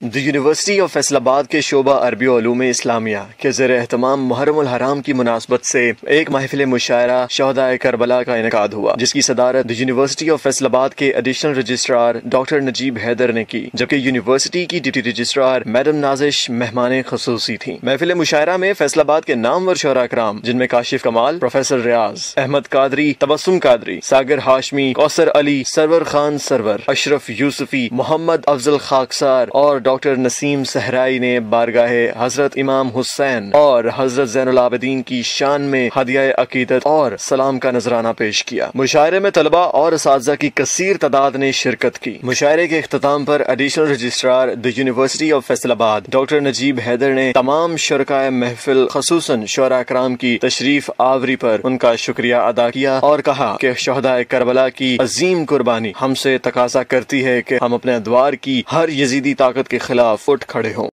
The university of Faisalabad کے شعبہ عربی علوم اسلامیہ کے زیر اہتمام محرم الحرام کی مناسبت سے ایک محفل مشاعرہ شہداء کربلا کا انعقاد ہوا، جس کی صدارت دی یونیورسٹی آف فیصل آباد کے additional registrar doctor Najeeb Haider نے کی، جبکہ یونیورسٹی کی ڈپٹی رجسٹرار میڈم نازش مہمان خصوصی تھیں۔ محفل مشاعرہ میں فیصل آباد کے نامور شعراء کرام، جن میں کاشف کمال، پروفیسر ریاض احمد قادری، تبسم قادری، ساگر ہاشمی، کوثر علی، سرور خان سرور، اشرف یوسفی، محمد افضل خاکسار اور ڈاکٹر نسیم صحرائی نے بارگاہ حضرت امام حسین اور حضرت زین العابدین کی شان میں ہدیہ عقیدت اور سلام کا نذرانہ پیش کیا۔ مشاعرے میں طلبہ اور اساتذہ کی کثیر تعداد نے شرکت کی۔ مشاعرے کے اختتام پر additional registrar the university of Faisalabad doctor Najeeb Haider نے تمام شرکائے محفل خصوصاً شعراء کرام کی تشریف آوری پر ان کا شکریہ ادا کیا اور کہا کہ شہداء کربلا کی عظیم قربانی ہم سے تقاضا کرتی ہے کہ ہم اپنے ادوار کی ہر یزیدی طاقت کے خلاف اٹھ کھڑے ہوں۔